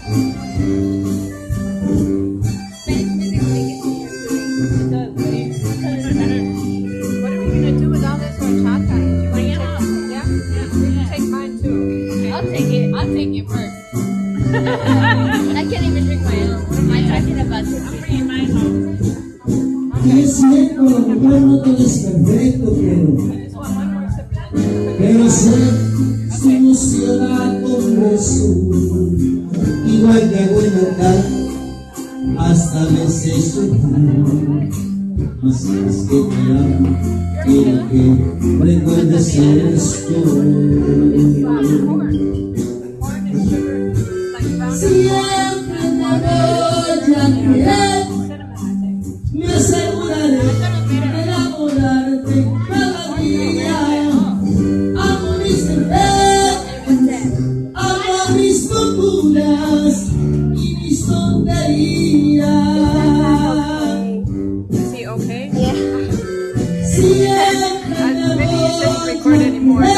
What are we gonna do with all this horchata? You want to take, yeah? You can take mine too. I'll take it. I'll take it first. I can't even drink my own. What am I talking about? I'm bringing mine home. Y es cierto, lo mejor no todo es perfecto, pero sé, su emociona con Jesús, igual que buena acá, hasta me sé sufrir. Mas es que te amo, quiero que recuerdes esto. Siempre te voy a querer, me aseguraré de enamorarte cada día. Amo mis defectos, amo mis locuras y mis tonterías. Is he okay? Yeah. Siempre te Maybe you shouldn't voy record anymore.